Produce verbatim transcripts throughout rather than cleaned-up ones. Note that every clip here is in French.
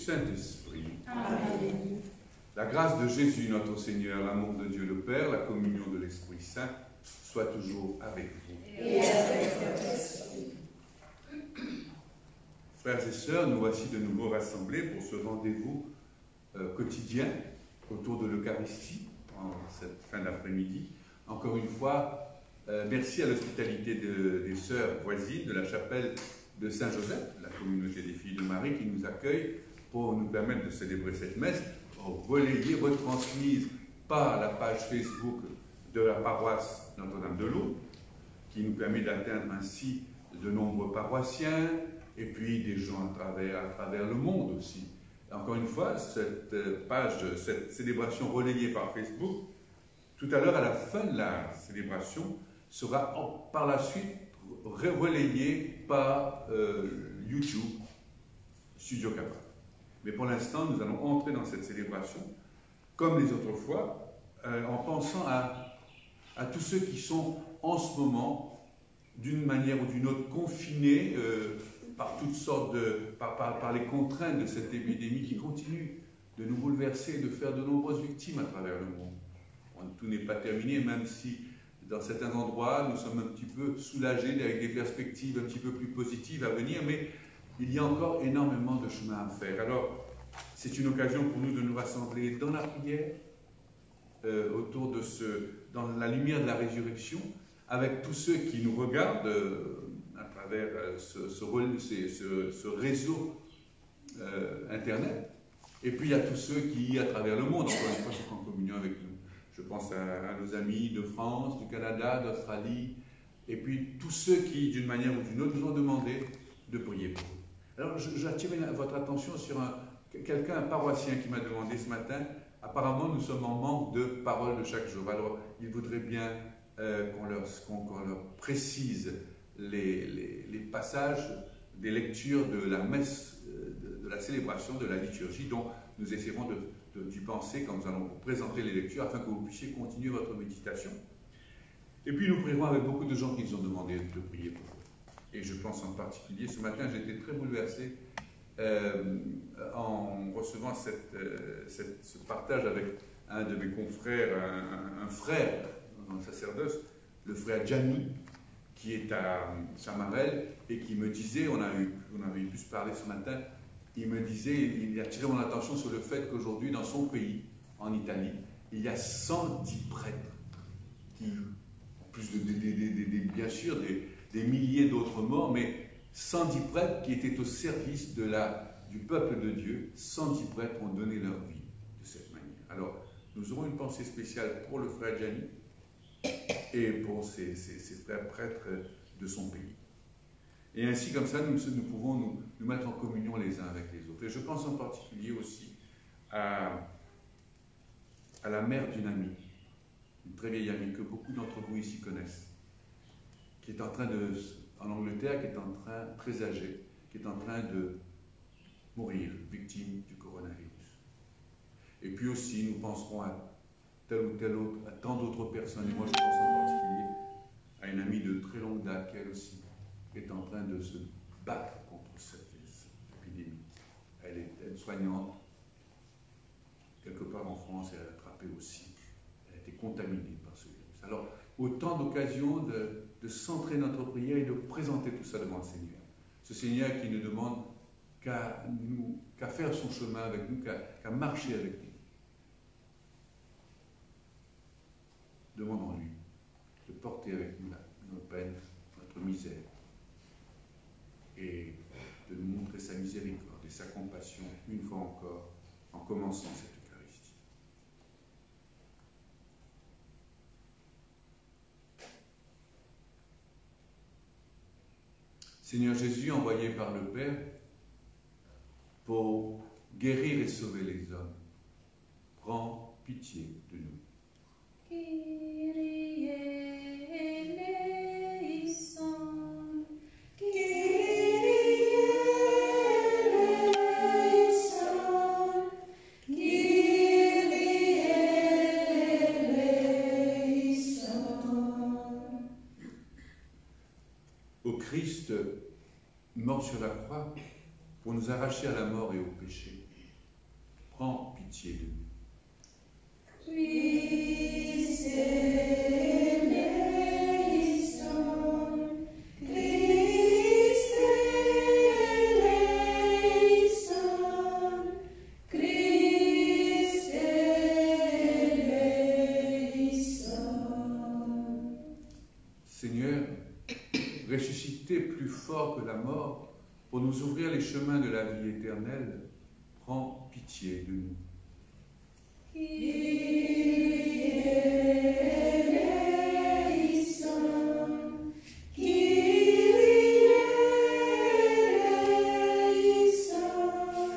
Saint-Esprit. Amen. La grâce de Jésus, notre Seigneur, l'amour de Dieu le Père, la communion de l'Esprit Saint, soit toujours avec vous. Et avec votre esprit. Frères et sœurs, nous voici de nouveau rassemblés pour ce rendez-vous euh, quotidien autour de l'Eucharistie en cette fin d'après-midi. Encore une fois, euh, merci à l'hospitalité de, des sœurs voisines de la chapelle de Saint-Joseph, la communauté des filles de Marie, qui nous accueille pour nous permettre de célébrer cette messe, relayée, retransmise par la page Facebook de la paroisse Notre-Dame de Lourdes, qui nous permet d'atteindre ainsi de nombreux paroissiens, et puis des gens à travers, à travers le monde aussi. Encore une fois, cette page, cette célébration relayée par Facebook, tout à l'heure, à la fin de la célébration, sera en, par la suite relayée par euh, YouTube, Studio Kappa. Mais pour l'instant, nous allons entrer dans cette célébration, comme les autres fois, euh, en pensant à, à tous ceux qui sont en ce moment, d'une manière ou d'une autre, confinés, euh, par toutes sortes de, par, par, par les contraintes de cette épidémie qui continue de nous bouleverser et de faire de nombreuses victimes à travers le monde. Bon, tout n'est pas terminé, même si dans certains endroits nous sommes un petit peu soulagés avec des perspectives un petit peu plus positives à venir, mais il y a encore énormément de chemin à faire. Alors, c'est une occasion pour nous de nous rassembler dans la prière, euh, autour de ce, dans la lumière de la résurrection, avec tous ceux qui nous regardent, euh, à travers ce, ce, ce, ce réseau euh, Internet, et puis il y a tous ceux qui, à travers le monde, encore une fois, sont en communion avec nous. Je pense à, à nos amis de France, du Canada, d'Australie, et puis tous ceux qui, d'une manière ou d'une autre, nous ont demandé de prier pour eux. Alors, j'attire votre attention sur un, quelqu'un, un paroissien qui m'a demandé ce matin, apparemment nous sommes en manque de paroles de chaque jour. Alors, il voudrait bien euh, qu'on leur, qu'on, qu'on leur précise Les, les, les passages des lectures de la messe, de, de la célébration de la liturgie, dont nous essaierons d'y penser quand nous allons vous présenter les lectures, afin que vous puissiez continuer votre méditation. Et puis nous prierons avec beaucoup de gens qui nous ont demandé de prier pour eux. Et je pense en particulier, ce matin j'ai été très bouleversé euh, en recevant cette, euh, cette, ce partage avec un de mes confrères, un, un frère dans le sacerdoce, le frère Gianni, qui est à Chamarel, et qui me disait, on a eu, on avait pu se parler ce matin, il me disait, il a attiré mon attention sur le fait qu'aujourd'hui, dans son pays, en Italie, il y a cent dix prêtres, qui, en plus de, de, de, de, de bien sûr, des, des milliers d'autres morts, mais cent dix prêtres qui étaient au service de la, du peuple de Dieu. cent dix prêtres ont donné leur vie de cette manière. Alors, nous aurons une pensée spéciale pour le frère Gianni, et pour ses, ses, ses frères prêtres de son pays. Et ainsi, comme ça, nous, nous pouvons nous, nous mettre en communion les uns avec les autres. Et je pense en particulier aussi à, à la mère d'une amie, une très vieille amie que beaucoup d'entre vous ici connaissent, qui est en train de, en Angleterre, qui est en train, très âgée, qui est en train de mourir, victime du coronavirus. Et puis aussi, nous penserons à tel ou tel autre, à tant d'autres personnes. Et moi, je pense en particulier à une amie de très longue date, qui elle aussi est en train de se battre contre cette, cette épidémie. Elle est aide-soignante, quelque part en France, elle a attrapé aussi. Elle a été contaminée par ce virus. Alors, autant d'occasions de, de centrer notre prière et de présenter tout ça devant le Seigneur. Ce Seigneur qui ne demande qu'à nous, qu'à faire son chemin avec nous, qu'à qu'à marcher avec nous. Demandons-lui de porter avec nous nos peines, notre misère, et de nous montrer sa miséricorde et sa compassion, une fois encore, en commençant cette Eucharistie. Seigneur Jésus, envoyé par le Père pour guérir et sauver les hommes, prends pitié de nous. Kyrie eleison, Kyrie eleison, Kyrie eleison. Au Christ, mort sur la croix, pour nous arracher à la mort et au péché, prends pitié de nous. Christ eleison, Christ eleison, Christ eleison. Seigneur, ressuscité plus fort que la mort, pour nous ouvrir les chemins de la vie éternelle, prends pitié de nous. Kyrie eleison, Kyrie eleison,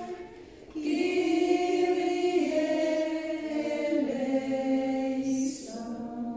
Kyrie eleison.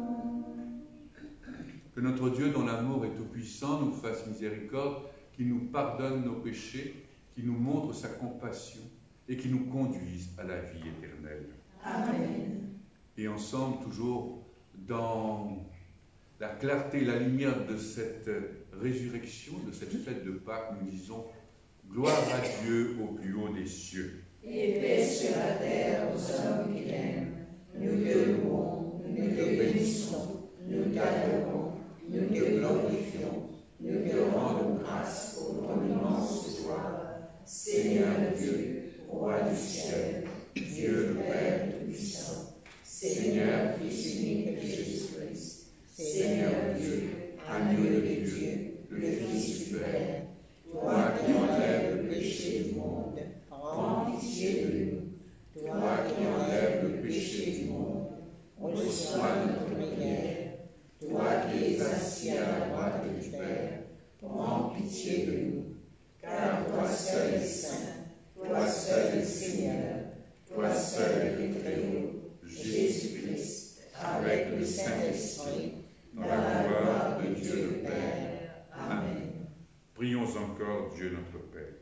Que notre Dieu, dont l'amour est tout-puissant, nous fasse miséricorde, qui nous pardonne nos péchés, qui nous montre sa compassion et qui nous conduise à la vie éternelle. Amen. Et ensemble, toujours dans la clarté et la lumière de cette résurrection, de cette fête de Pâques, nous disons « Gloire à Dieu au plus haut des cieux ». Et paix sur la terre aux hommes qu'il aime. Nous te louons, nous te bénissons, nous t'adorons, nous te glorifions, nous te rendons grâce pour ton immense joie. Seigneur Dieu, Roi du ciel, Dieu le Père Tout-Puissant, Seigneur Fils unique de Jésus-Christ, Seigneur Dieu, agneau de Dieu, le Fils du Père, toi qui enlèves le péché du monde, prends pitié de nous. Toi qui enlèves le péché du monde, reçois notre prière. Toi qui es assis à la droite du Père, prends pitié de nous. Car toi seul es saint, toi seul es Seigneur, toi seul es très haut, Jésus-Christ, avec le Saint-Esprit, dans la gloire de Dieu le Père. Amen. Prions encore Dieu notre Père.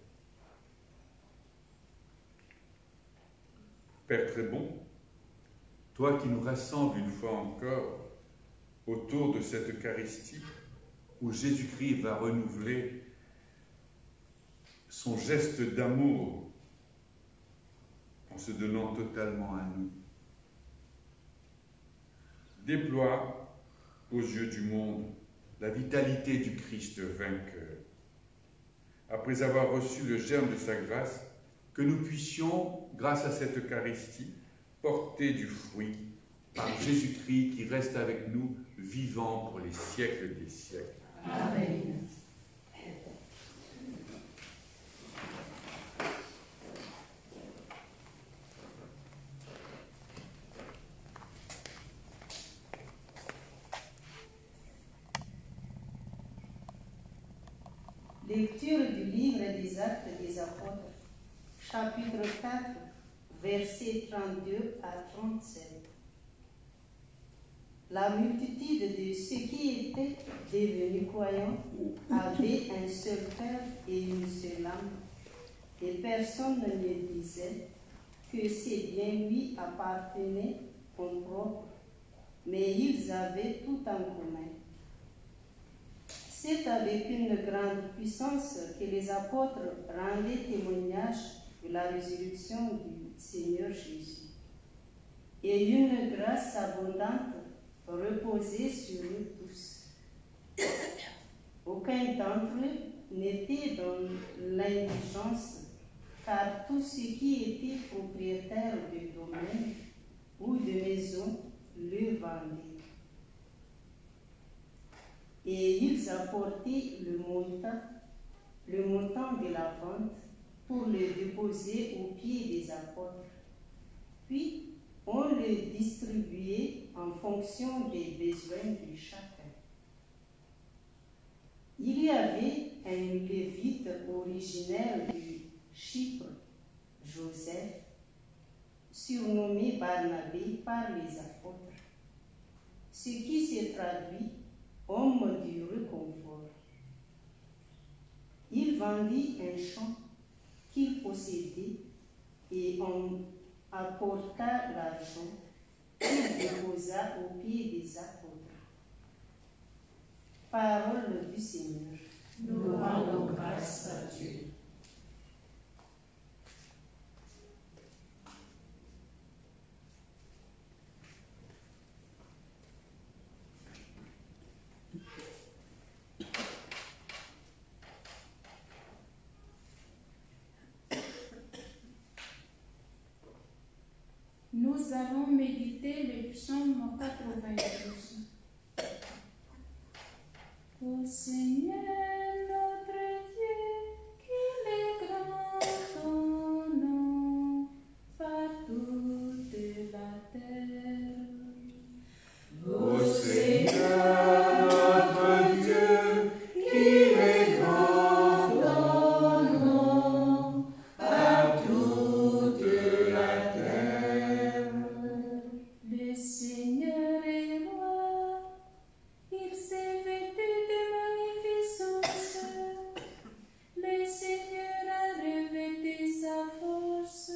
Père très bon, toi qui nous rassembles une fois encore autour de cette Eucharistie où Jésus-Christ va renouveler son geste d'amour en se donnant totalement à nous. Déploie aux yeux du monde la vitalité du Christ vainqueur. Après avoir reçu le germe de sa grâce, que nous puissions, grâce à cette Eucharistie, porter du fruit par Jésus-Christ qui reste avec nous, vivant pour les siècles des siècles. Amen. Lecture du livre des Actes des Apôtres, chapitre quatre, versets trente-deux à trente-sept. La multitude de ceux qui étaient devenus croyants avait un seul cœur et une seule âme, et personne ne disait que ses biens lui appartenaient en propre, mais ils avaient tout en commun. C'est avec une grande puissance que les apôtres rendaient témoignage de la résurrection du Seigneur Jésus. Et une grâce abondante reposait sur eux tous. Aucun d'entre eux n'était dans l'indigence, car tous ceux qui étaient propriétaires de domaines ou de maisons le vendaient. Et ils apportaient le montant, le montant de la vente pour le déposer aux pieds des apôtres. Puis, on le distribuait en fonction des besoins de chacun. Il y avait un lévite originaire de Chypre, Joseph, surnommé Barnabé par les apôtres, ce qui se traduit homme du réconfort. Il vendit un champ qu'il possédait et en apporta l'argent qu'il déposa aux pieds des apôtres. Parole du Seigneur. Nous rendons grâce à Dieu. terre. Ô Seigneur, notre Dieu, qu'il est grand ton nom par toute la terre. Le Seigneur est roi, il s'est vêtu de magnificence. Le Seigneur a revêtu sa force.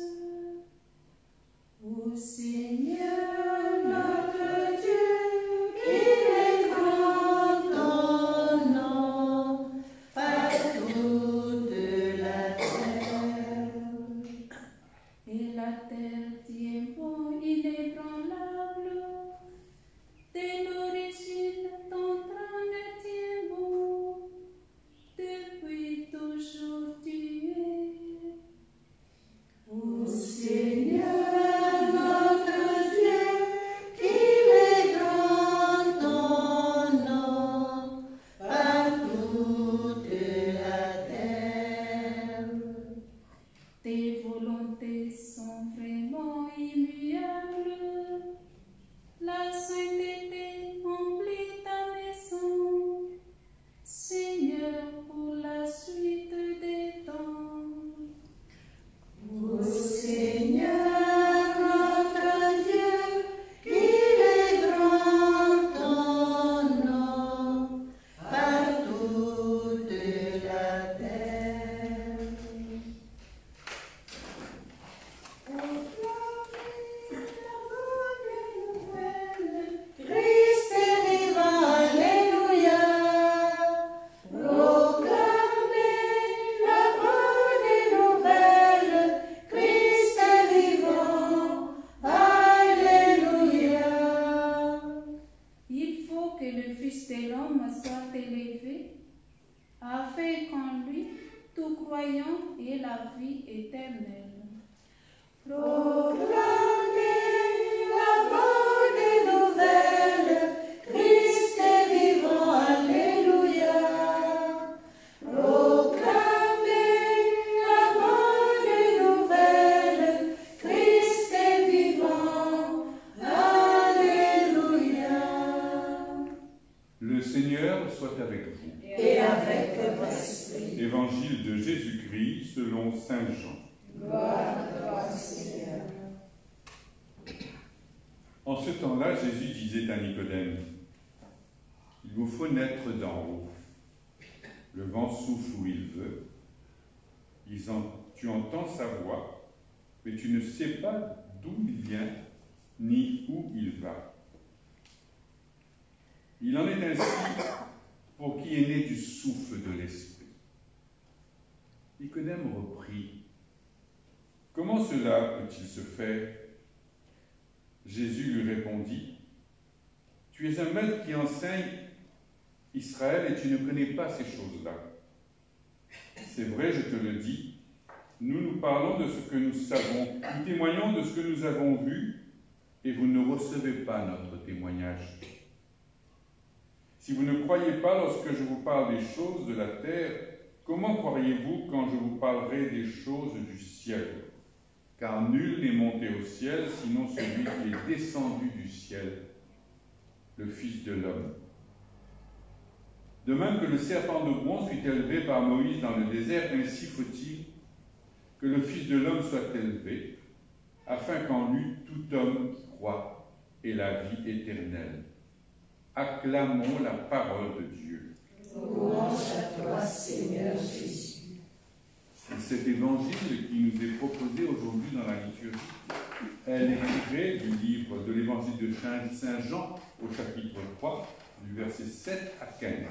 Ô Seigneur, Notre Dieu, qu'il est grand ton nom par toute la terre. et la terre tient bon, inébranlable. De l'origine, ton trône tient bon. Depuis toujours tu es. Ô Seigneur, notre Dieu, qu'il est grand ton nom par toute la terre. tes volontés sont vraiment immuables. La sainteté emplit ta maison. Seigneur, pour la suite des temps. Ô Seigneur, notre Dieu, qu'il est grand ton nom par toute la terre. Christ est vivant, alléluia. Proclamez la bonne nouvelle. Christ est vivant, alléluia. Il faut que le Fils de l'homme soit élevé, afin qu'en lui, tout croyant ait la vie éternelle. Proclamez la bonne nouvelle. Christ est vivant, alléluia. Proclamez la bonne nouvelle. Christ est vivant, alléluia. Le Seigneur soit avec vous. Et avec votre esprit. Évangile de Jésus-Christ selon saint Jean. Gloire à toi, Seigneur. En ce temps-là, Jésus disait à Nicodème, « Il vous faut naître d'en haut. Le vent souffle où il veut. Ils en- tu entends sa voix, mais tu ne sais pas d'où il vient, ni où il va. Il en est ainsi pour qui est né du souffle de l'Esprit. » Nicodème reprit, « Comment cela peut-il se faire ?» Jésus lui répondit, « Tu es un maître qui enseigne Israël et tu ne connais pas ces choses-là. C'est vrai, je te le dis, nous nous parlons de ce que nous savons, nous témoignons de ce que nous avons vu, et vous ne recevez pas notre témoignage. Si vous ne croyez pas lorsque je vous parle des choses de la terre, comment croiriez-vous quand je vous parlerai des choses du ciel ? Car nul n'est monté au ciel, sinon celui qui est descendu du ciel, le Fils de l'homme. De même que le serpent de bronze fut élevé par Moïse dans le désert, ainsi faut-il que le Fils de l'homme soit élevé, afin qu'en lui tout homme qui croit ait la vie éternelle. Acclamons la parole de Dieu. Louange à toi, Seigneur Jésus. Et cet évangile qui nous est proposé aujourd'hui dans la liturgie, elle est tirée du livre de l'évangile de saint Jean au chapitre trois, du verset sept à quinze.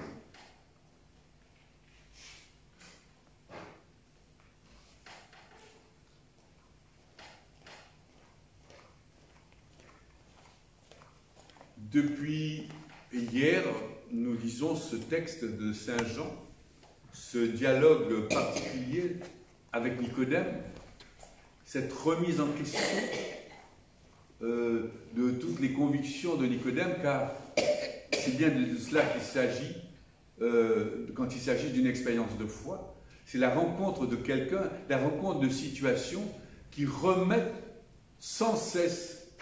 Depuis hier, nous lisons ce texte de saint Jean, ce dialogue particulier avec Nicodème, cette remise en question euh, de toutes les convictions de Nicodème, car c'est bien de cela qu'il s'agit euh, quand il s'agit d'une expérience de foi. C'est la rencontre de quelqu'un, la rencontre de situations qui remettent sans cesse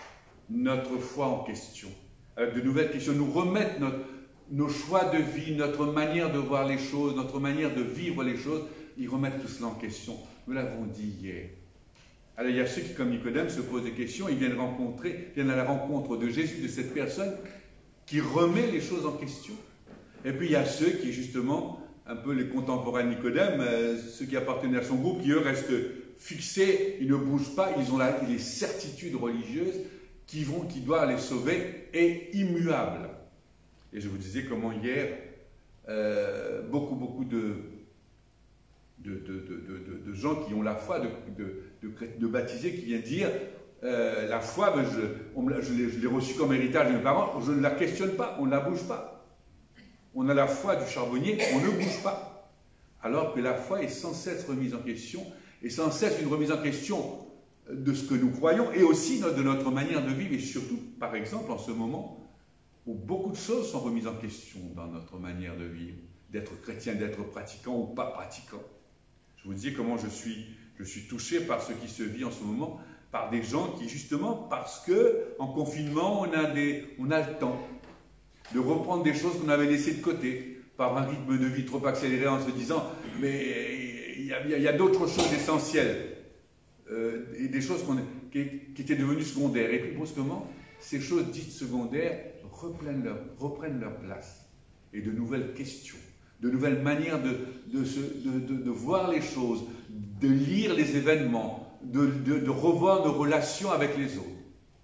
notre foi en question, avec de nouvelles questions, nous remettre notre, nos choix de vie, notre manière de voir les choses, notre manière de vivre les choses, ils remettent tout cela en question. Nous l'avons dit hier. Alors il y a ceux qui, comme Nicodème, se posent des questions, ils viennent rencontrer, viennent à la rencontre de Jésus, de cette personne qui remet les choses en question. Et puis il y a ceux qui, justement, un peu les contemporains de Nicodème, euh, ceux qui appartenaient à son groupe, qui eux restent fixés, ils ne bougent pas, ils ont la, les certitudes religieuses qui, vont, qui doivent les sauver et immuables. Et je vous disais comment hier, euh, beaucoup, beaucoup de, de, de, de, de, de gens qui ont la foi de, de, de, de baptisés, qui viennent dire euh, la foi, ben je, je l'ai reçue comme héritage de mes parents, je ne la questionne pas, on ne la bouge pas. On a la foi du charbonnier, on ne bouge pas. Alors que la foi est sans cesse remise en question, et sans cesse une remise en question de ce que nous croyons, et aussi de notre manière de vivre, et surtout, par exemple, en ce moment, où beaucoup de choses sont remises en question dans notre manière de vivre, d'être chrétien, d'être pratiquant ou pas pratiquant. Je vous dis comment je suis, je suis touché par ce qui se vit en ce moment, par des gens qui, justement, parce qu'en confinement, on a, des, on a le temps de reprendre des choses qu'on avait laissées de côté, par un rythme de vie trop accéléré, en se disant « mais il y a, y a d'autres choses essentielles, euh, et des choses qu'on, qui, qui étaient devenues secondaires. » Et puis brusquement, ces choses dites secondaires reprennent leur, reprennent leur place. Et de nouvelles questions, de nouvelles manières de, de, se, de, de, de voir les choses, de lire les événements, de, de, de revoir nos relations avec les autres.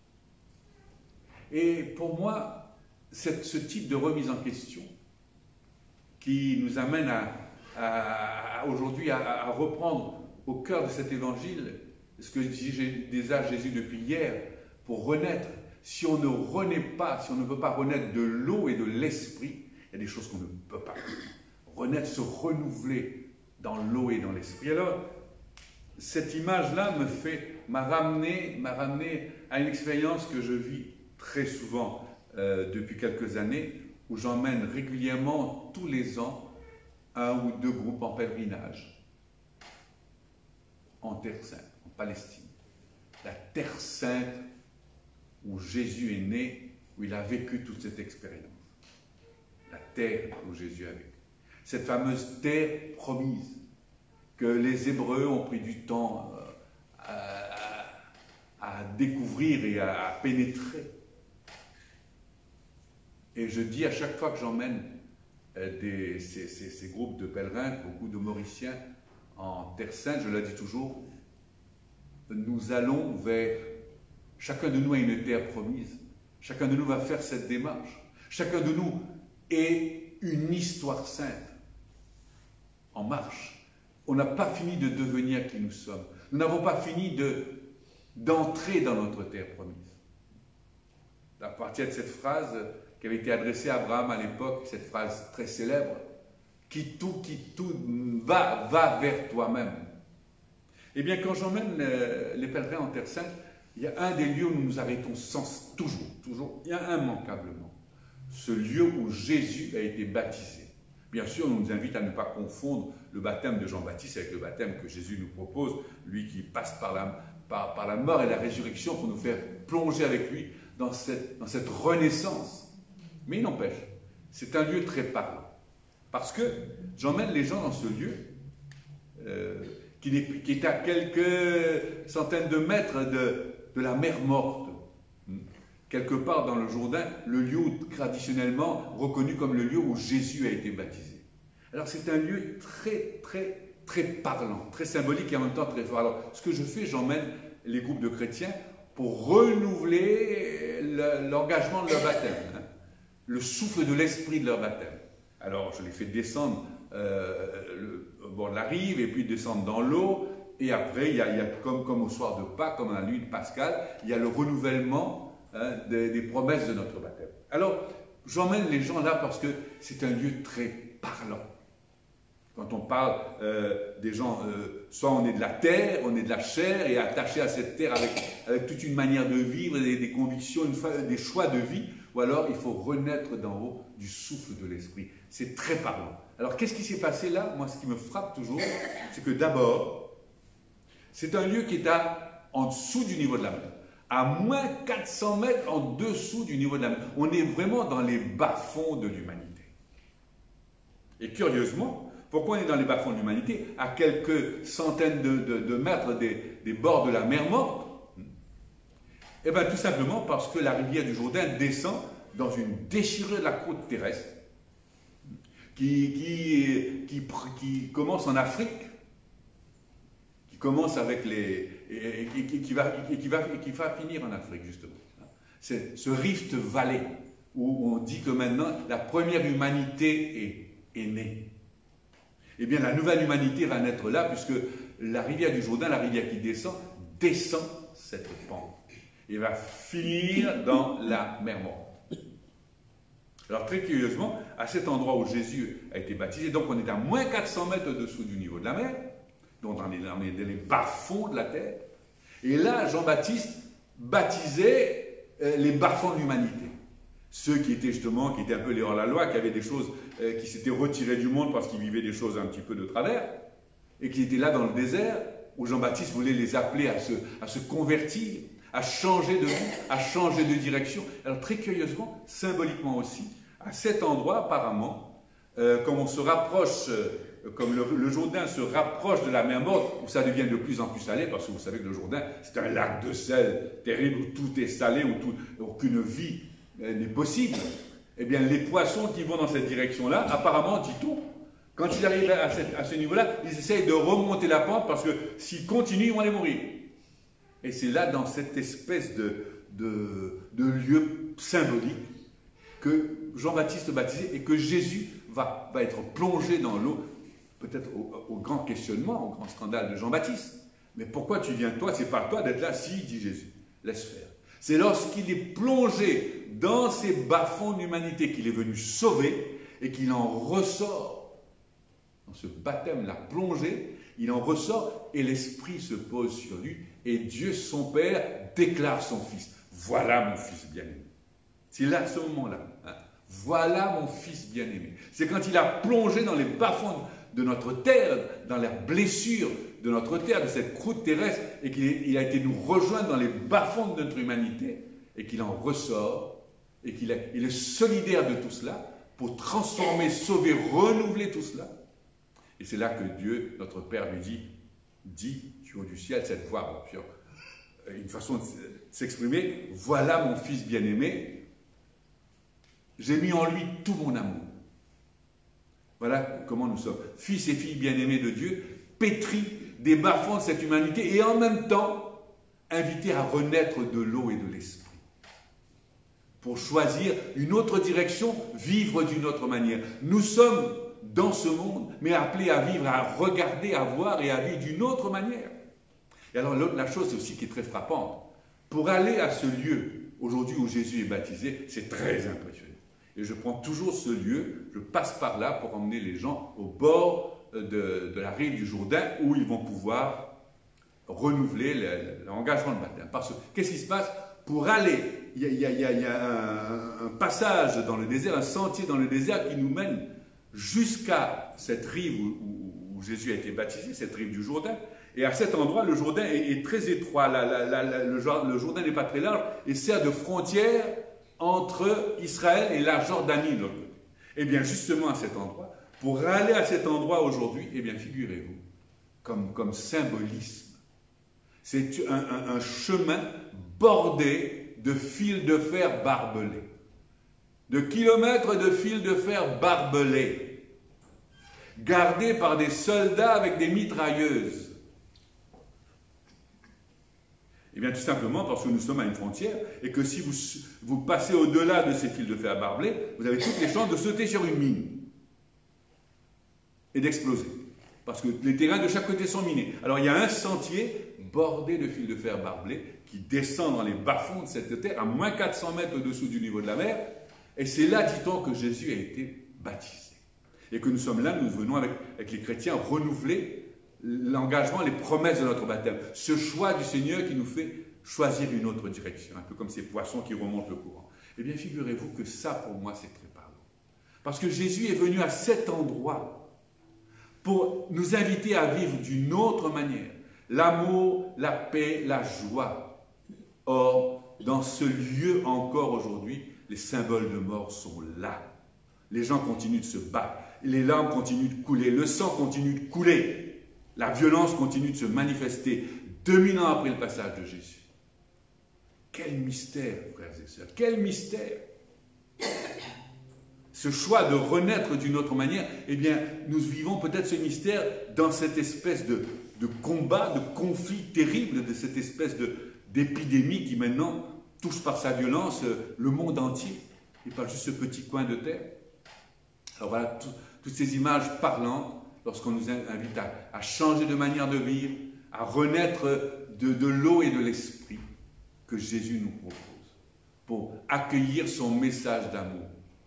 Et pour moi, Cette, ce type de remise en question qui nous amène à, à, à, aujourd'hui à, à reprendre au cœur de cet évangile ce que disait déjà Jésus depuis hier, pour renaître. Si on ne renaît pas, si on ne peut pas renaître de l'eau et de l'esprit, il y a des choses qu'on ne peut pas. Renaître, se renouveler dans l'eau et dans l'esprit. Alors, cette image-là me fait, m'a ramené, m'a ramené à une expérience que je vis très souvent Euh, depuis quelques années, où j'emmène régulièrement, tous les ans, un ou deux groupes en pèlerinage, en Terre Sainte, en Palestine. La Terre Sainte où Jésus est né, où il a vécu toute cette expérience. La terre où Jésus a vécu. Cette fameuse terre promise, que les Hébreux ont pris du temps euh, à, à découvrir et à, à pénétrer. Et je dis à chaque fois que j'emmène euh, des, ces, ces, ces groupes de pèlerins, beaucoup de Mauriciens en Terre Sainte, je leur dis toujours, nous allons vers, chacun de nous a une terre promise, chacun de nous va faire cette démarche, chacun de nous est une histoire sainte, en marche. On n'a pas fini de devenir qui nous sommes, nous n'avons pas fini de, d'entrer dans notre terre promise. À partir de cette phrase qui avait été adressée à Abraham à l'époque, cette phrase très célèbre, « Qui tout, qui tout, va, va vers toi-même ». Eh bien, quand j'emmène les pèlerins en Terre Sainte, il y a un des lieux où nous nous arrêtons sans, toujours, toujours, il y a immanquablement, ce lieu où Jésus a été baptisé. Bien sûr, on nous invite à ne pas confondre le baptême de Jean-Baptiste avec le baptême que Jésus nous propose, lui qui passe par la, par, par la mort et la résurrection pour nous faire plonger avec lui dans cette, dans cette renaissance. Mais il n'empêche, c'est un lieu très parlant. Parce que j'emmène les gens dans ce lieu euh, qui, est, qui est à quelques centaines de mètres de, de la mer morte. Quelque part dans le Jourdain, le lieu traditionnellement reconnu comme le lieu où Jésus a été baptisé. Alors c'est un lieu très, très, très parlant, très symbolique et en même temps très fort. Alors ce que je fais, j'emmène les groupes de chrétiens pour renouveler l'engagement de leur baptême, hein, le souffle de l'esprit de leur baptême. Alors je les fais descendre euh, le, au bord de la rive et puis descendre dans l'eau. Et après, il y a, il y a comme, comme au soir de Pâques, comme à la nuit de Pascal, il y a le renouvellement Hein, des, des promesses de notre baptême. Alors, j'emmène les gens là parce que c'est un lieu très parlant. Quand on parle euh, des gens, euh, soit on est de la terre, on est de la chair et attaché à cette terre avec, avec toute une manière de vivre, des, des convictions, une, des choix de vie, ou alors il faut renaître d'en haut du souffle de l'esprit. C'est très parlant. Alors, qu'est-ce qui s'est passé là? Moi, ce qui me frappe toujours, c'est que d'abord, c'est un lieu qui est à, en dessous du niveau de la mer. à moins quatre cents mètres en dessous du niveau de la mer. On est vraiment dans les bas-fonds de l'humanité. Et curieusement, pourquoi on est dans les bas-fonds de l'humanité, à quelques centaines de, de, de mètres des, des bords de la mer Morte? Eh bien, tout simplement parce que la rivière du Jourdain descend dans une déchirure de la côte terrestre qui, qui, qui, qui commence en Afrique, qui commence avec les... et, et, et, qui, va, et, qui, va, et qui va finir en Afrique, justement. C'est ce Rift Valley où on dit que maintenant la première humanité est, est née. Eh bien, la nouvelle humanité va naître là, puisque la rivière du Jourdain, la rivière qui descend, descend cette pente. Et va finir dans la mer Morte. Alors, très curieusement, à cet endroit où Jésus a été baptisé, donc on est à moins quatre cents mètres au-dessous du niveau de la mer, donc on est dans les, les bas-fonds de la terre. Et là, Jean-Baptiste baptisait euh, les bas-fonds de l'humanité. Ceux qui étaient justement, qui étaient un peu les hors-la-loi, qui avaient des choses, euh, qui s'étaient retirés du monde parce qu'ils vivaient des choses un petit peu de travers, et qui étaient là dans le désert, où Jean-Baptiste voulait les appeler à se, à se convertir, à changer de vie, à changer de direction. Alors très curieusement, symboliquement aussi, à cet endroit apparemment, euh, comme on se rapproche, euh, comme le, le Jourdain se rapproche de la mer Morte, où ça devient de plus en plus salé, parce que vous savez que le Jourdain, c'est un lac de sel terrible, où tout est salé, où tout, aucune vie euh, n'est possible. Eh bien, les poissons qui vont dans cette direction-là, apparemment, dit-on, quand ils arrivent à, cette, à ce niveau-là, ils essayent de remonter la pente, parce que s'ils continuent, ils vont aller mourir. Et c'est là, dans cette espèce de, de, de lieu symbolique, que Jean-Baptiste baptisé et que Jésus va, va être plongé dans l'eau, peut-être au, au grand questionnement, au grand scandale de Jean-Baptiste. Mais pourquoi tu viens, toi? C'est pas à toi d'être là. Si, dit Jésus, laisse faire. C'est lorsqu'il est plongé dans ces bas-fonds d'humanité qu'il est venu sauver et qu'il en ressort, dans ce baptême-là plongé, il en ressort et l'Esprit se pose sur lui et Dieu, son Père, déclare son Fils. Voilà mon Fils bien-aimé. C'est là, ce moment-là. Hein. Voilà mon Fils bien-aimé. C'est quand il a plongé dans les bas-fonds de notre terre, dans la blessure de notre terre, de cette croûte terrestre, et qu'il a été nous rejoindre dans les bas-fonds de notre humanité, et qu'il en ressort, et qu'il est, il est solidaire de tout cela, pour transformer, sauver, renouveler tout cela. Et c'est là que Dieu, notre Père, lui dit, dit du haut du ciel, cette voix, une façon de s'exprimer, voilà mon Fils bien-aimé, j'ai mis en lui tout mon amour. Voilà comment nous sommes, fils et filles bien-aimés de Dieu, pétris des bas-fonds de cette humanité et en même temps invités à renaître de l'eau et de l'esprit. Pour choisir une autre direction, vivre d'une autre manière. Nous sommes dans ce monde, mais appelés à vivre, à regarder, à voir et à vivre d'une autre manière. Et alors la chose aussi qui est très frappante, pour aller à ce lieu, aujourd'hui où Jésus est baptisé, c'est très impressionnant. Et je prends toujours ce lieu, je passe par là pour emmener les gens au bord de, de la rive du Jourdain où ils vont pouvoir renouveler l'engagement de baptême. Parce que qu'est-ce qui se passe? Pour aller, il y a, il y a, il y a, il y a un, un passage dans le désert, un sentier dans le désert qui nous mène jusqu'à cette rive où, où, où Jésus a été baptisé, cette rive du Jourdain. Et à cet endroit, le Jourdain est, est très étroit, la, la, la, la, le, le Jourdain n'est pas très large et sert de frontière entre Israël et la Jordanie de l'autre côté. Eh bien, justement à cet endroit, pour aller à cet endroit aujourd'hui, eh bien, figurez-vous, comme, comme symbolisme, c'est un, un, un chemin bordé de fils de fer barbelés, de kilomètres de fils de fer barbelés, gardés par des soldats avec des mitrailleuses. Eh bien, tout simplement parce que nous sommes à une frontière et que si vous, vous passez au-delà de ces fils de fer barbelés, vous avez toutes les chances de sauter sur une mine et d'exploser. Parce que les terrains de chaque côté sont minés. Alors, il y a un sentier bordé de fils de fer barbelés qui descend dans les bas-fonds de cette terre, à moins quatre cents mètres au-dessous du niveau de la mer. Et c'est là, dit-on, que Jésus a été baptisé. Et que nous sommes là, nous venons avec, avec les chrétiens renouveler l'engagement, les promesses de notre baptême. Ce choix du Seigneur qui nous fait choisir une autre direction, un peu comme ces poissons qui remontent le courant. Eh bien, figurez-vous que ça, pour moi, c'est très parlant. Parce que Jésus est venu à cet endroit pour nous inviter à vivre d'une autre manière. L'amour, la paix, la joie. Or, dans ce lieu encore aujourd'hui, les symboles de mort sont là. Les gens continuent de se battre, les larmes continuent de couler, le sang continue de couler, la violence continue de se manifester deux mille ans après le passage de Jésus. Quel mystère, frères et sœurs, quel mystère! Ce choix de renaître d'une autre manière, eh bien, nous vivons peut-être ce mystère dans cette espèce de, de combat, de conflit terrible, de cette espèce d'épidémie qui maintenant touche par sa violence le monde entier, et pas juste ce petit coin de terre. Alors voilà, tout, toutes ces images parlantes, lorsqu'on nous invite à, à changer de manière de vivre, à renaître de, de l'eau et de l'esprit que Jésus nous propose, pour accueillir son message d'amour.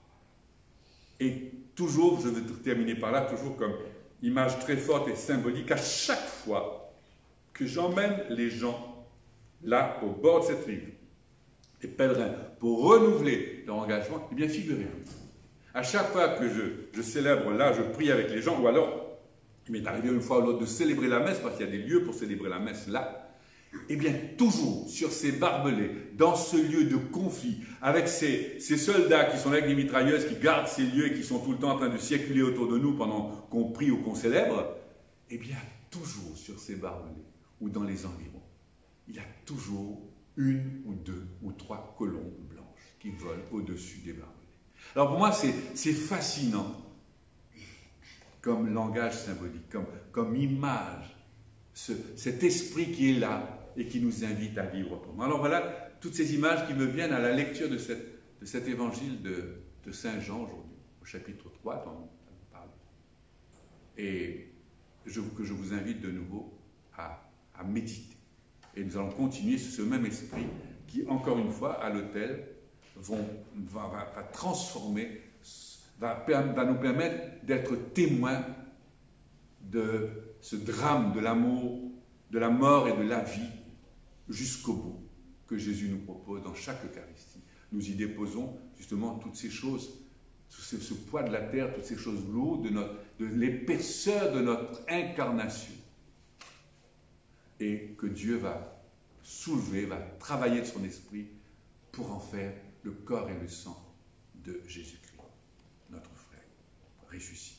Et toujours, je veux terminer par là, toujours comme image très forte et symbolique, à chaque fois que j'emmène les gens là, au bord de cette rive, les pèlerins, pour renouveler leur engagement, eh bien, figurez-vous, à chaque fois que je, je célèbre là, je prie avec les gens, ou alors, il m'est arrivé une fois ou l'autre de célébrer la messe, parce qu'il y a des lieux pour célébrer la messe là, eh bien, toujours sur ces barbelés, dans ce lieu de conflit, avec ces, ces soldats qui sont là avec des mitrailleuses, qui gardent ces lieux et qui sont tout le temps en train de circuler autour de nous pendant qu'on prie ou qu'on célèbre, eh bien, toujours sur ces barbelés, ou dans les environs, il y a toujours une ou deux ou trois colombes blanches qui volent au-dessus des barbelés. Alors pour moi, c'est fascinant comme langage symbolique, comme, comme image, ce, cet esprit qui est là et qui nous invite à vivre autrement. Alors voilà, toutes ces images qui me viennent à la lecture de, cette, de cet évangile de, de Saint Jean aujourd'hui, au chapitre trois, dont on parle. Et je, que je vous invite de nouveau à, à méditer. Et nous allons continuer sur ce même esprit qui, encore une fois, à l'autel, va, va, va transformer, va, va nous permettre d'être témoins de ce drame de l'amour, de la mort et de la vie jusqu'au bout que Jésus nous propose dans chaque Eucharistie. Nous y déposons justement toutes ces choses, tout ce, ce poids de la terre, toutes ces choses lourdes, de, notre, de l'épaisseur de notre incarnation. Et que Dieu va soulever, va travailler de son esprit pour en faire le corps et le sang de Jésus-Christ, notre frère ressuscité.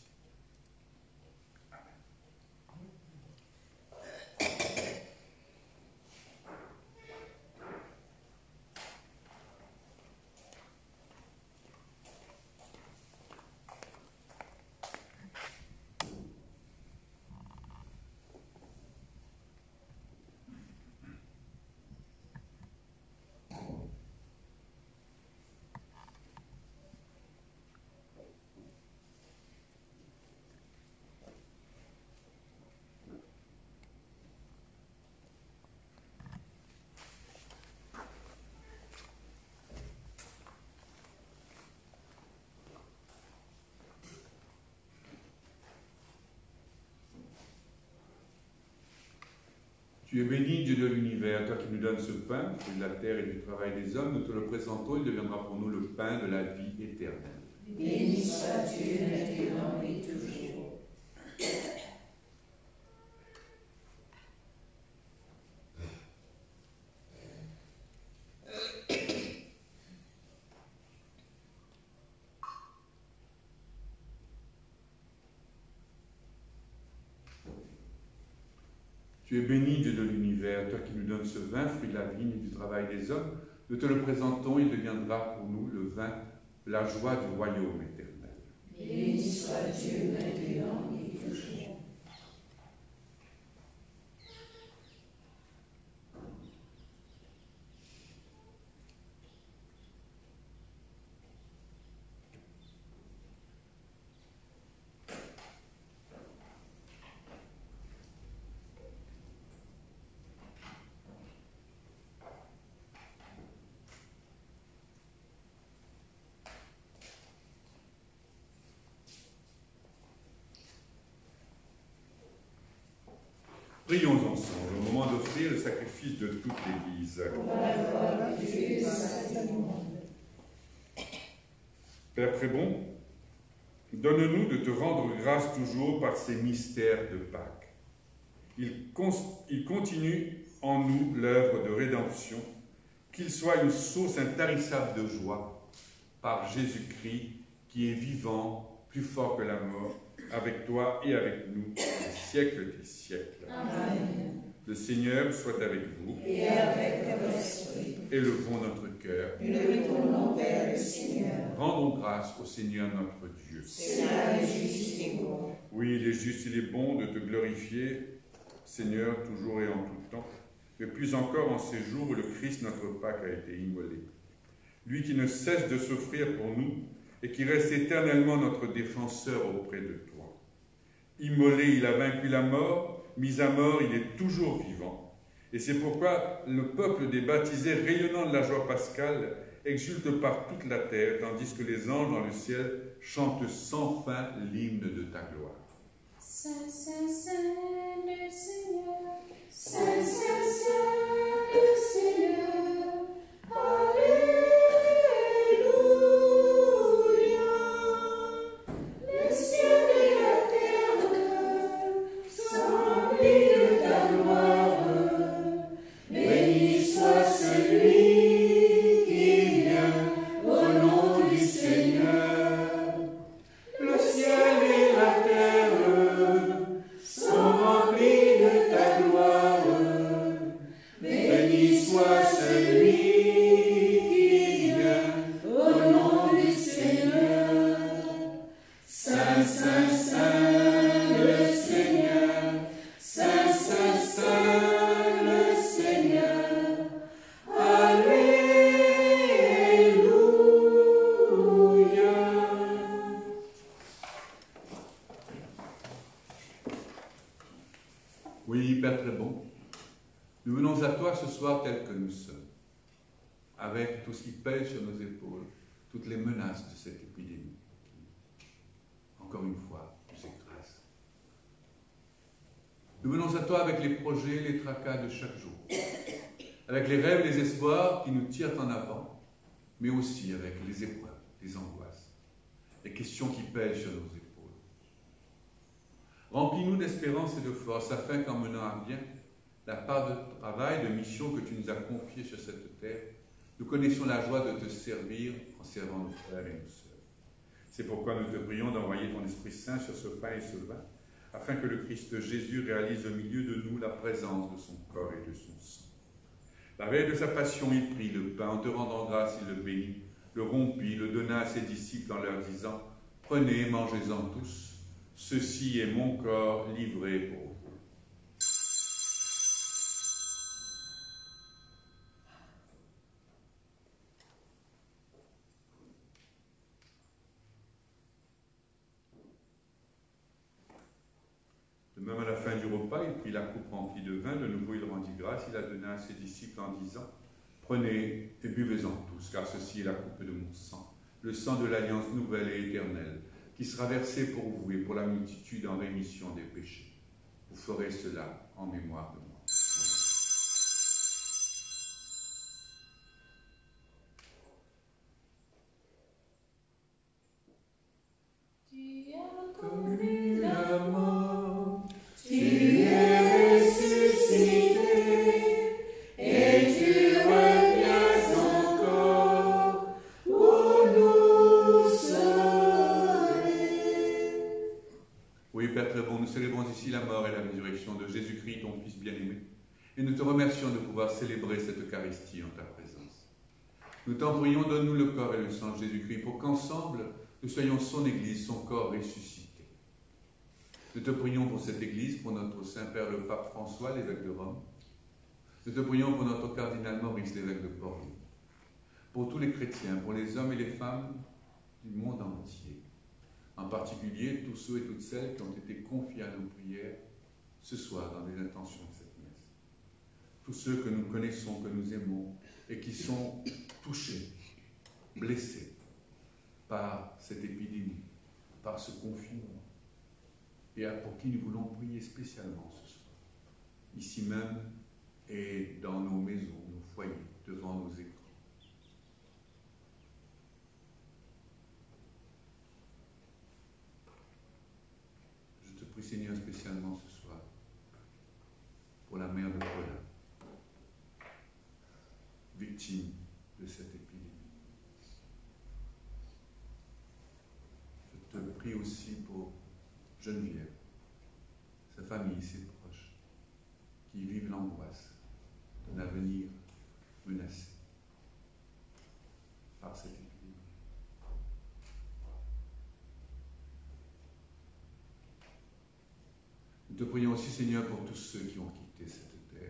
Tu es béni, Dieu de l'univers, toi qui nous donnes ce pain, fruit de la terre et du travail des hommes, nous te le présentons, il deviendra pour nous le pain de la vie éternelle. Béni sois-tu maintenant et toujours. Tu es béni, Dieu de l'univers, toi qui nous donnes ce vin, fruit de la vigne et du travail des hommes, nous te le présentons, il deviendra pour nous le vin de la joie du royaume éternel. Béni sois-tu maintenant et toujours. Prions ensemble au moment d'offrir le sacrifice de toute l'Église. Père très bon, donne-nous de te rendre grâce toujours par ces mystères de Pâques. Ils, il continuent en nous l'œuvre de rédemption qu'il soit une source intarissable de joie par Jésus-Christ qui est vivant, plus fort que la mort, avec toi et avec nous, au siècle des siècles. Amen. Le Seigneur soit avec vous. Et avec votre esprit. Élevons notre cœur. Nous nous tournons vers le Seigneur. Rendons grâce au Seigneur notre Dieu. Cela est juste et bon. Oui, il est juste, il est bon de te glorifier, Seigneur, toujours et en tout temps, mais plus encore en ces jours où le Christ, notre Pâque, a été immolé. Lui qui ne cesse de souffrir pour nous et qui reste éternellement notre défenseur auprès de toi. Immolé, il a vaincu la mort, mis à mort, il est toujours vivant. Et c'est pourquoi le peuple des baptisés, rayonnant de la joie pascale, exulte par toute la terre, tandis que les anges dans le ciel chantent sans fin l'hymne de ta gloire. Saint, Saint, Saint, le Seigneur. Saint, Saint, Saint, le Seigneur. Alléluia. Le ciel et la terre sont remplis de ta gloire. Béni soit celui qui vient au nom du Seigneur. Le ciel et la terre sont remplis de ta gloire. Béni soit celui qui vient au nom du Seigneur. Saint, Saint, Saint, le Seigneur. Saint, Saint, Saint, le Seigneur. Alléluia. Oui, Père très bon, nous venons à toi ce soir tel que nous sommes, avec tout ce qui pèse sur nos épaules, toutes les menaces de cette épidémie. Encore une fois, nous grâce. Nous venons à toi avec les projets, les tracas de chaque jour, avec les rêves, les espoirs qui nous tirent en avant, mais aussi avec les épreuves, les angoisses, les questions qui pèsent sur nos épaules. Remplis-nous d'espérance et de force, afin qu'en menant à bien la part de travail, de mission que tu nous as confiée sur cette terre, nous connaissions la joie de te servir en servant nos frères et nos sœurs. C'est pourquoi nous te prions d'envoyer ton Esprit Saint sur ce pain et ce vin, afin que le Christ Jésus réalise au milieu de nous la présence de son corps et de son sang. La veille de sa passion, il prit le pain, en te rendant grâce, il le bénit, le rompit, le donna à ses disciples en leur disant « Prenez, mangez-en tous. Ceci est mon corps livré pour vous. » De même, à la fin du repas, il prit la coupe remplie de vin, de nouveau il rendit grâce, il la donna à ses disciples en disant « Prenez et buvez-en tous, car ceci est la coupe de mon sang, le sang de l'alliance nouvelle et éternelle, qui sera versé pour vous et pour la multitude en rémission des péchés. Vous ferez cela en mémoire de moi. » Tu as connu la mort, Tu es ressuscité et tu reviens encore pour nous sauver. Oui, Père très bon, nous célébrons ici la mort et la résurrection de Jésus-Christ, ton Fils bien-aimé, et nous te remercions de pouvoir célébrer cette Eucharistie en ta présence. Nous t'en prions, donne-nous le corps et le sang de Jésus-Christ, pour qu'ensemble, nous soyons son Église, son corps ressuscité. Nous te prions pour cette Église, pour notre Saint-Père le Pape François, l'évêque de Rome. Nous te prions pour notre cardinal Maurice, l'évêque de Port-Louis. Pour tous les chrétiens, pour les hommes et les femmes du monde entier. En particulier, tous ceux et toutes celles qui ont été confiés à nos prières ce soir dans les intentions de cette messe. Tous ceux que nous connaissons, que nous aimons, et qui sont touchés, blessés par cette épidémie, par ce confinement, et pour qui nous voulons prier spécialement ce soir, ici même et dans nos maisons, nos foyers, devant nos écrans. Je te prie, Seigneur, spécialement ce soir, pour la mère de Paulin, victimes de cette épidémie. Je te prie aussi pour Geneviève, sa famille, ses proches, qui vivent l'angoisse d'un avenir menacé par cette épidémie. Nous te prions aussi, Seigneur, pour tous ceux qui ont quitté cette terre.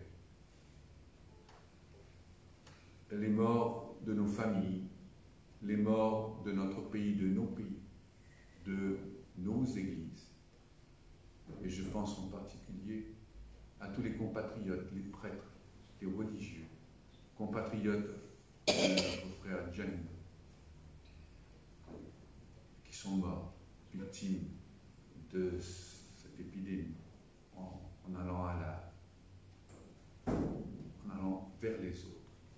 Les morts de nos familles, les morts de notre pays, de nos pays, de nos églises. Et je pense en particulier à tous les compatriotes, les prêtres, les religieux, compatriotes de notre frère Gianni, qui sont morts, victimes de cette épidémie, en, en allant à la, en allant vers les autres,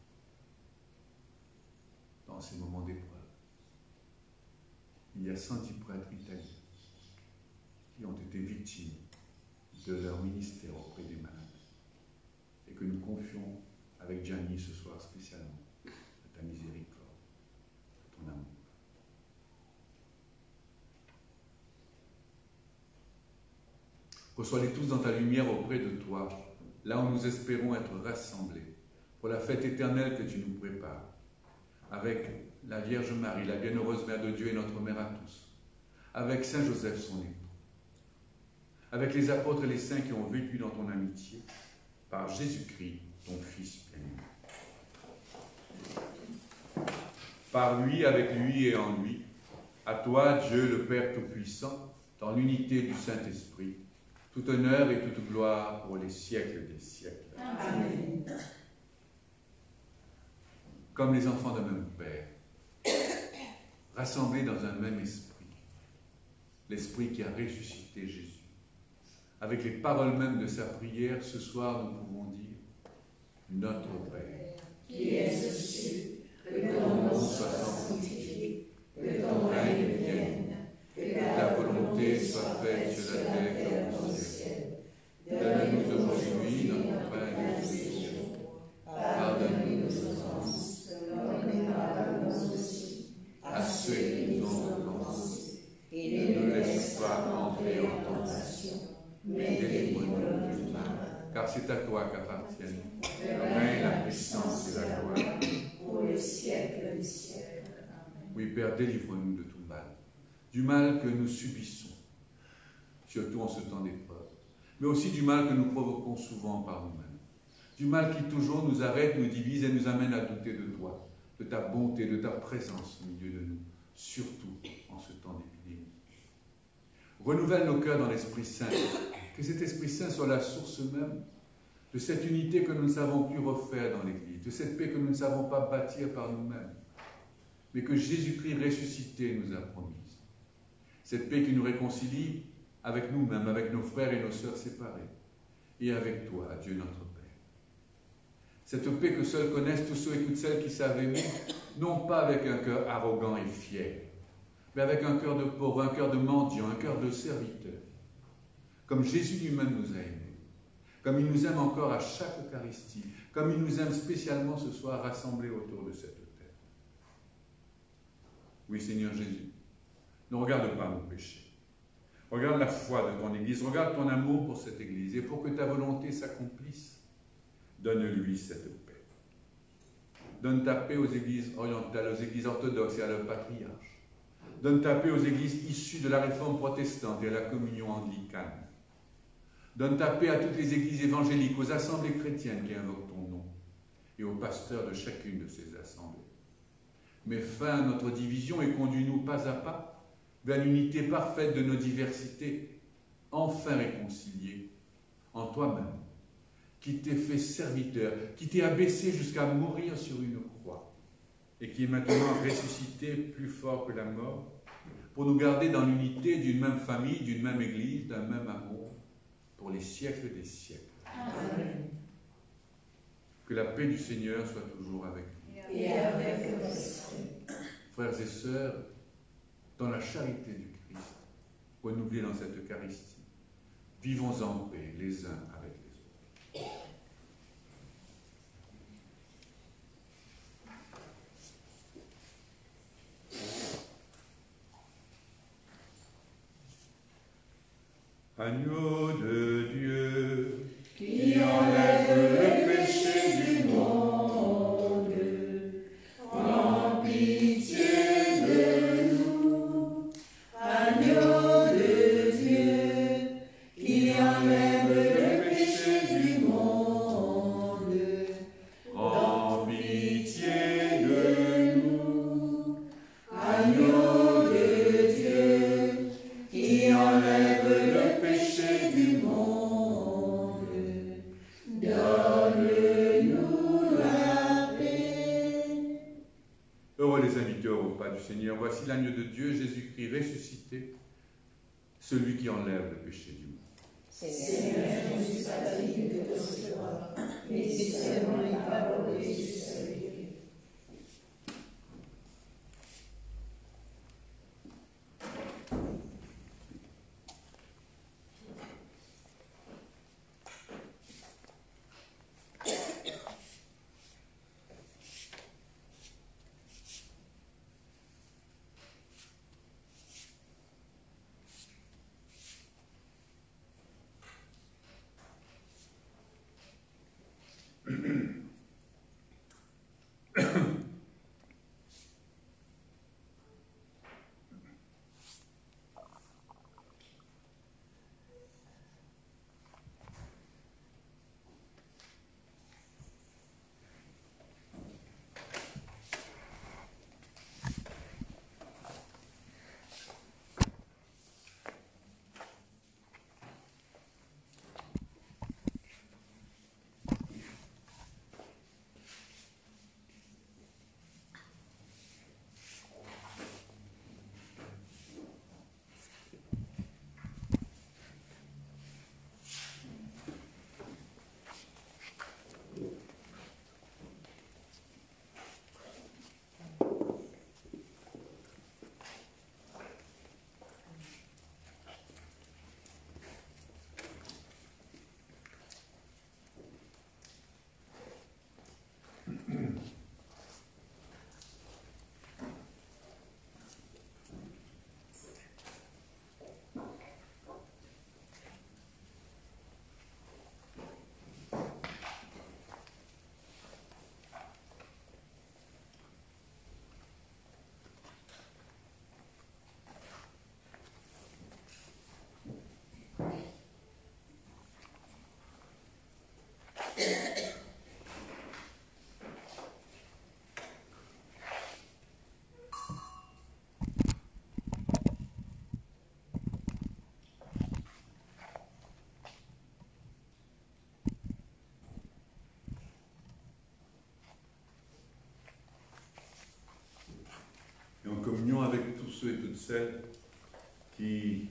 dans ces moments d'épreuve. Il y a cent dix prêtres italiens qui ont été victimes de leur ministère auprès des malades et que nous confions avec Gianni ce soir spécialement à ta miséricorde, à ton amour. Reçois-les tous dans ta lumière auprès de toi, là où nous espérons être rassemblés, pour la fête éternelle que tu nous prépares, avec la Vierge Marie, la bienheureuse Mère de Dieu et notre Mère à tous, avec Saint Joseph, son époux, avec les apôtres et les saints qui ont vécu dans ton amitié, par Jésus-Christ, ton Fils bien-aimé. Par lui, avec lui et en lui, à toi, Dieu le Père Tout-Puissant, dans l'unité du Saint-Esprit, tout honneur et toute gloire pour les siècles des siècles. Amen. Comme les enfants d'un même Père, rassemblés dans un même esprit, l'esprit qui a ressuscité Jésus. Avec les paroles mêmes de sa prière, ce soir, nous pouvons dire « Notre Père, qui es aux cieux, que ton nom soit sanctifié, que ton règne vienne, que ta volonté soit faite sur la terre comme au ciel. Donne-nous aujourd'hui notre pain de ce jour. Pardonne-nous nos offenses, comme nous pardonnons aussi à ceux qui nous ont offensés. Et ne nous laisse pas entrer en tentation, mais délivre-nous du mal. Car c'est à toi qu'appartiennent le règne, la puissance et la gloire. Pour le siècle des siècles. Amen. Oui, Père, délivre-nous de tout mal, du mal que nous subissons, surtout en ce temps d'épreuve, mais aussi du mal que nous provoquons souvent par nous-mêmes, du mal qui toujours nous arrête, nous divise et nous amène à douter de toi, de ta bonté, de ta présence au milieu de nous, surtout en ce temps d'épidémie. Renouvelle nos cœurs dans l'Esprit Saint, que cet Esprit Saint soit la source même de cette unité que nous ne savons plus refaire dans l'Église, de cette paix que nous ne savons pas bâtir par nous-mêmes, mais que Jésus-Christ ressuscité nous a promise. Cette paix qui nous réconcilie avec nous-mêmes, avec nos frères et nos sœurs séparés, et avec toi, Dieu notre Père. Cette paix que seuls connaissent tous ceux et toutes celles qui savent aimer, non pas avec un cœur arrogant et fier, mais avec un cœur de pauvre, un cœur de mendiant, un cœur de serviteur, comme Jésus lui-même nous a aimés, comme il nous aime encore à chaque Eucharistie, comme il nous aime spécialement ce soir rassemblés autour de cette terre. Oui, Seigneur Jésus, ne regarde pas nos péchés. Regarde la foi de ton Église, regarde ton amour pour cette Église, et pour que ta volonté s'accomplisse, donne-lui cette paix. Donne ta paix aux églises orientales, aux églises orthodoxes et à leurs patriarches. Donne ta paix aux églises issues de la réforme protestante et à la communion anglicane. Donne ta paix à toutes les églises évangéliques, aux assemblées chrétiennes qui invoquent ton nom, et aux pasteurs de chacune de ces assemblées. Mets fin à notre division et conduis-nous pas à pas vers l'unité parfaite de nos diversités, enfin réconciliés en toi-même, qui t'es fait serviteur, qui t'es abaissé jusqu'à mourir sur une croix, et qui est maintenant ressuscité plus fort que la mort, pour nous garder dans l'unité d'une même famille, d'une même Église, d'un même amour, pour les siècles des siècles. Amen. Que la paix du Seigneur soit toujours avec nous. Et avec votre esprit. Frères et sœurs, dans la charité du Christ, renouvelée dans cette Eucharistie, vivons en paix les uns avec les autres. Agneau de Dieu, qui enlève le péché du monde, prends pitié de nous. Agneau de Dieu, qui enlève le péché du monde, prends pitié de nous. Agneau de Dieu, qui enlève le péché du monde, donne-nous la paix. Heureux les invités au repas du Seigneur, voici l'agneau de Dieu, Jésus-Christ ressuscité, celui qui enlève le péché du monde. Seigneur, je ne suis pas digne de te recevoir, mais dis seulement une parole et je serai guéri. Et en communion avec tous ceux et toutes celles qui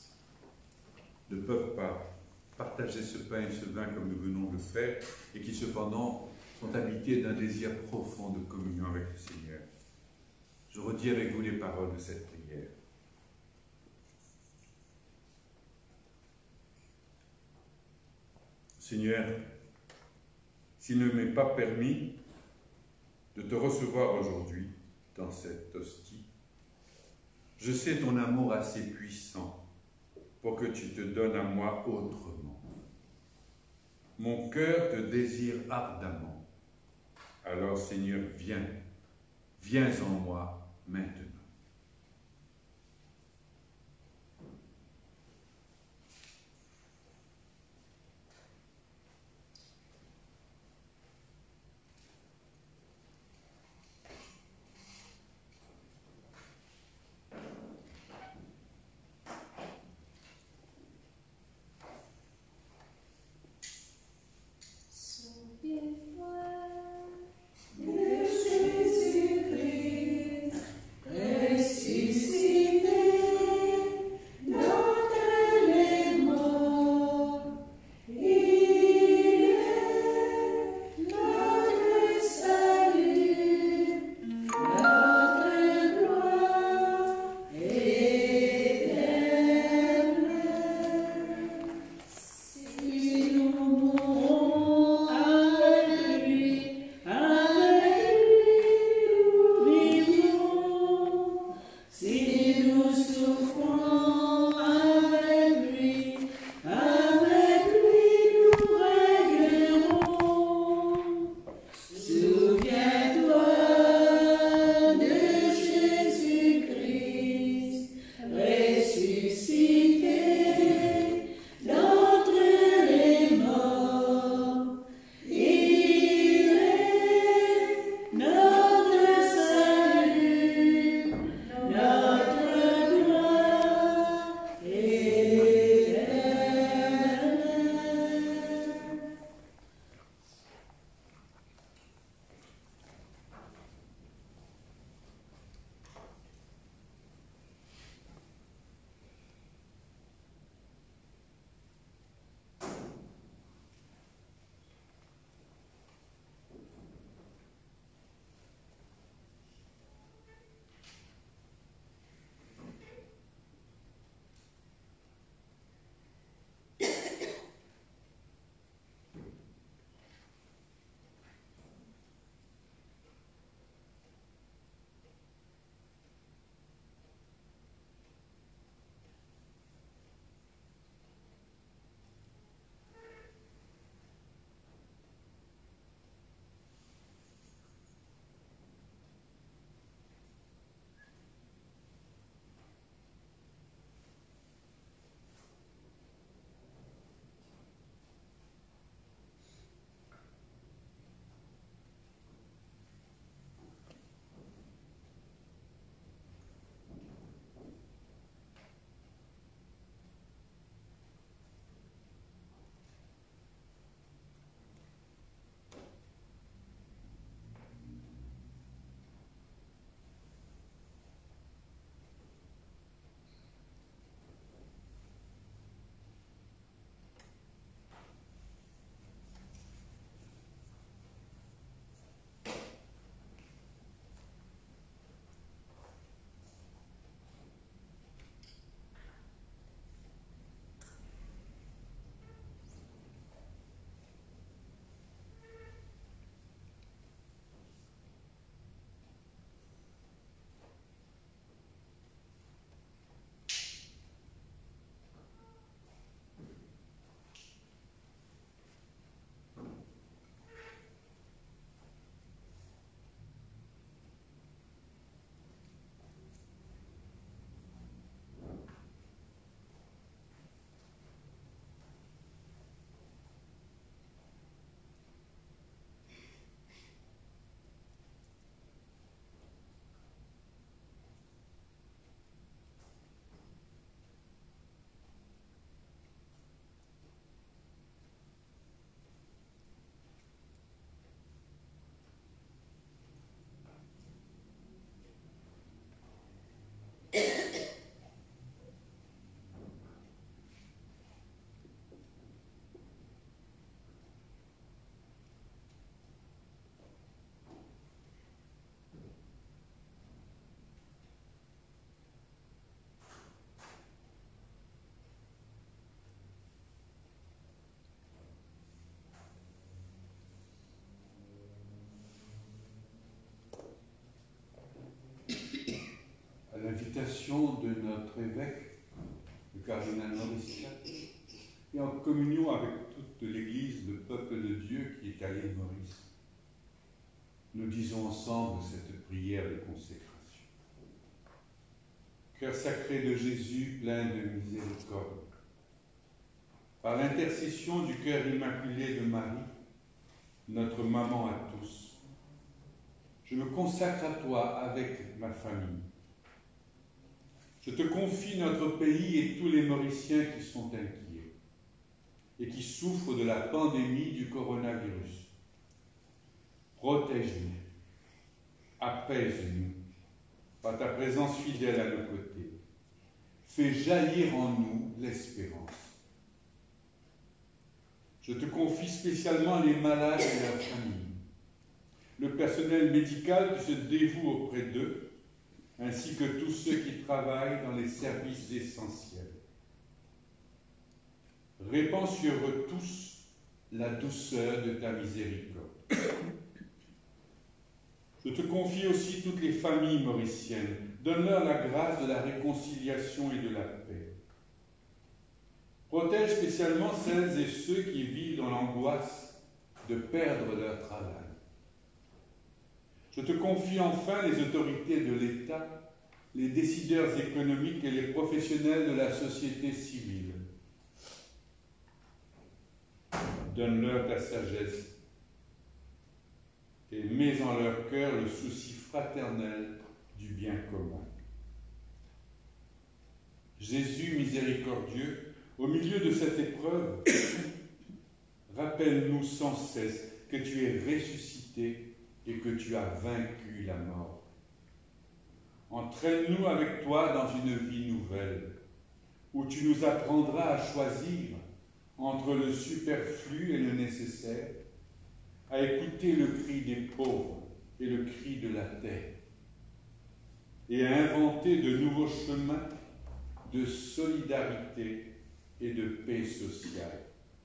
ne peuvent pas partager ce pain et ce vin comme nous venons de le faire, et qui cependant sont habités d'un désir profond de communion avec le Seigneur. Je redis avec vous les paroles de cette prière. Seigneur, s'il ne m'est pas permis de te recevoir aujourd'hui dans cette hostie, je sais ton amour assez puissant pour que tu te donnes à moi autrement. Mon cœur te désire ardemment. Alors, Seigneur, viens, viens en moi maintenant. Souviens-toi De Jésus-Christ, l'intercession de notre évêque, le cardinal Maurice quatre, et en communion avec toute l'Église, le peuple de Dieu qui est à l'île Maurice, nous disons ensemble cette prière de consécration. Cœur sacré de Jésus, plein de miséricorde, par l'intercession du cœur immaculé de Marie, notre maman à tous, je me consacre à toi avec ma famille. Je te confie notre pays et tous les Mauriciens qui sont inquiets et qui souffrent de la pandémie du coronavirus. Protège-nous, apaise-nous par ta présence fidèle à nos côtés. Fais jaillir en nous l'espérance. Je te confie spécialement les malades et leurs familles, le personnel médical qui se dévoue auprès d'eux, ainsi que tous ceux qui travaillent dans les services essentiels. Répands sur eux tous la douceur de ta miséricorde. Je te confie aussi toutes les familles mauriciennes. Donne-leur la grâce de la réconciliation et de la paix. Protège spécialement celles et ceux qui vivent dans l'angoisse de perdre leur travail. Je te confie enfin les autorités de l'État, les décideurs économiques et les professionnels de la société civile. Donne-leur ta sagesse et mets en leur cœur le souci fraternel du bien commun. Jésus miséricordieux, au milieu de cette épreuve, rappelle-nous sans cesse que tu es ressuscité et que tu as vaincu la mort. Entraîne-nous avec toi dans une vie nouvelle, où tu nous apprendras à choisir entre le superflu et le nécessaire, à écouter le cri des pauvres et le cri de la terre, et à inventer de nouveaux chemins de solidarité et de paix sociale.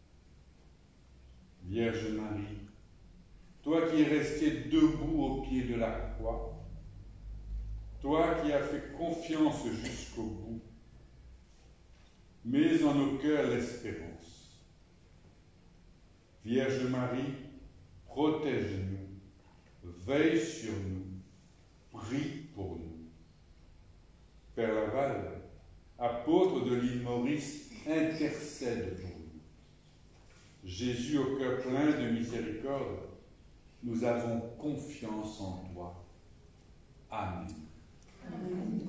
Vierge Marie, toi qui es restée debout au pied de la croix, toi qui as fait confiance jusqu'au bout, mets en nos cœurs l'espérance. Vierge Marie, protège-nous, veille sur nous, prie pour nous. Père Laval, apôtre de l'île Maurice, intercède pour nous. Jésus, au cœur plein de miséricorde, nous avons confiance en toi. Amen. Amen.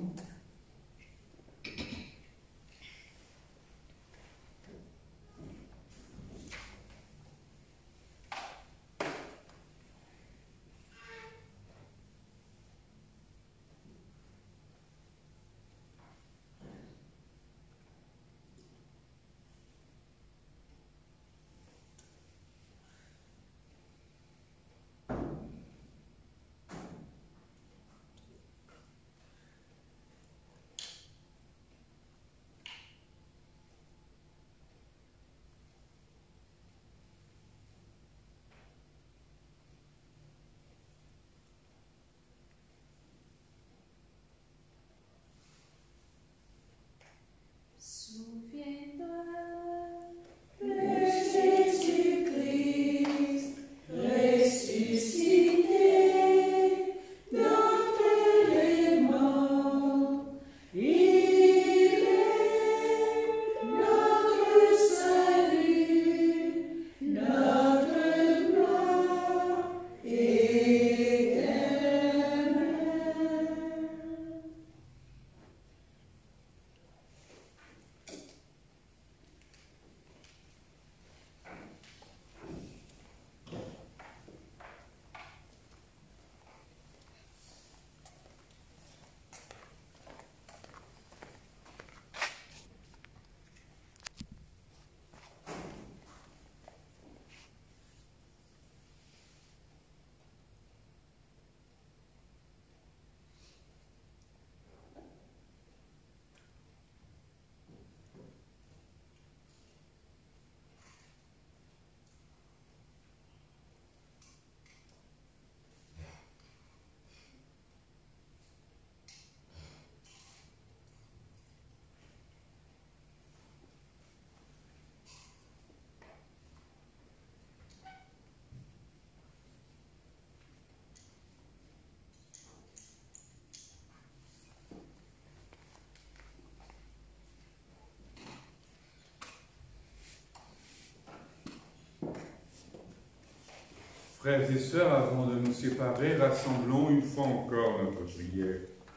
Frères et sœurs, avant de nous séparer, rassemblons une fois encore notre prière.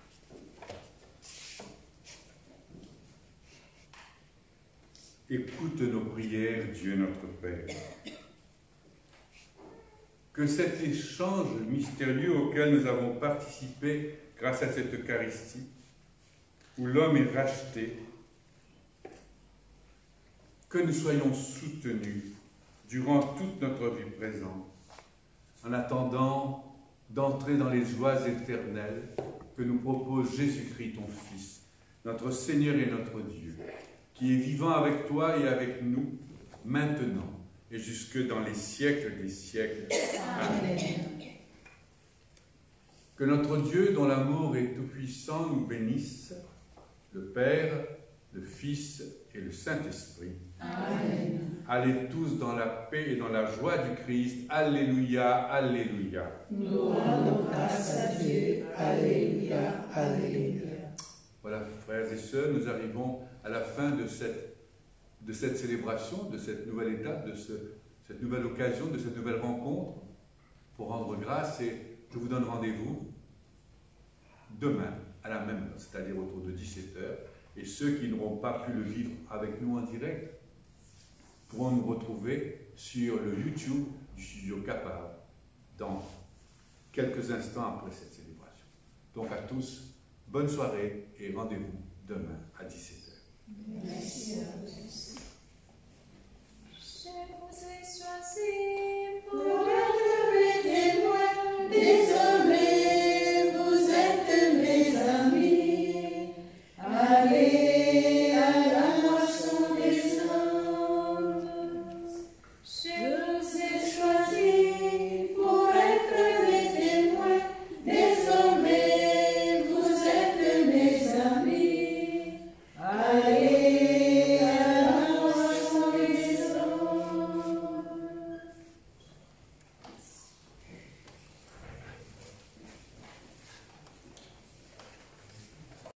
Écoute nos prières, Dieu notre Père. Que cet échange mystérieux auquel nous avons participé grâce à cette Eucharistie, où l'homme est racheté, que nous soyons soutenus durant toute notre vie présente, en attendant d'entrer dans les joies éternelles que nous propose Jésus-Christ, ton Fils, notre Seigneur et notre Dieu, qui est vivant avec toi et avec nous, maintenant et jusque dans les siècles des siècles. Amen. Que notre Dieu, dont l'amour est tout-puissant, nous bénisse, le Père, le Fils et le Saint-Esprit. Amen. Allez tous dans la paix et dans la joie du Christ. Alléluia, alléluia. Nous rendons grâce à Dieu. Alléluia, alléluia. Voilà, frères et sœurs, nous arrivons à la fin de cette, de cette célébration, de cette nouvelle étape, de ce, cette nouvelle occasion, de cette nouvelle rencontre pour rendre grâce. Et je vous donne rendez-vous demain à la même heure, c'est-à-dire autour de dix-sept heures. Et ceux qui n'auront pas pu le vivre avec nous en direct pourront nous retrouver sur le YouTube du Studio Capable dans quelques instants après cette célébration. Donc à tous, bonne soirée et rendez-vous demain à dix-sept heures. Merci à vous. Je vous ai choisi.